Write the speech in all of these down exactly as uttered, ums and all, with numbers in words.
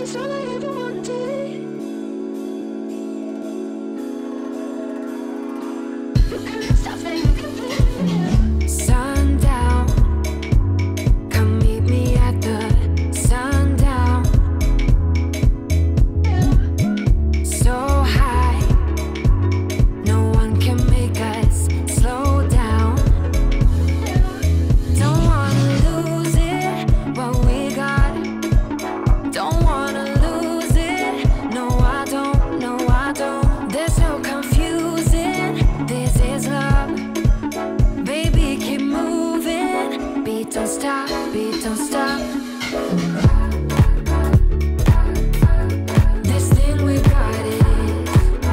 is all I ever wanted. You can stop it, you can feel it. Sundown, come meet me at the sundown. So high, no one can make us slow down. Don't wanna lose it, what we got. Don't wanna lose it, no I don't, no I don't. There's no confusing, this is love. Baby, keep moving, beat don't stop, beat don't stop. This thing we got it,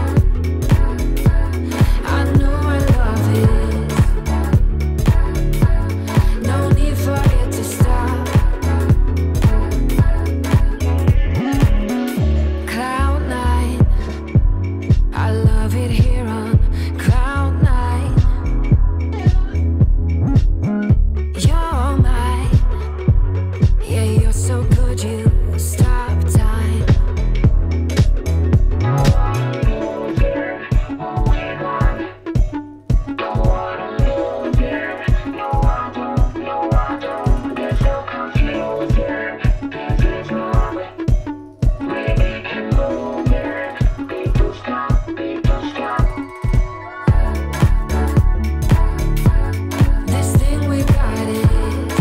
I know I love it. No need for it to stop. Cloud nine, I love it here on cloud nine. You're mine, yeah, you're so good, you stop time. This thing we got it,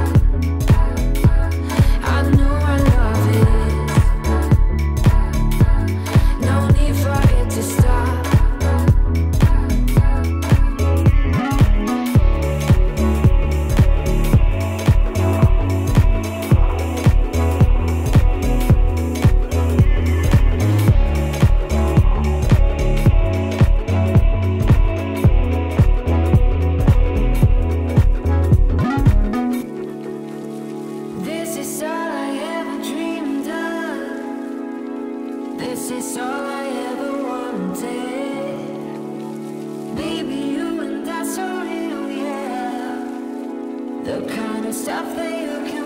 I know I love it. No need for it to stop. This is all I ever dreamed of. This is all I ever wanted. Baby, you and that's so real, yeah. The kind of stuff that you can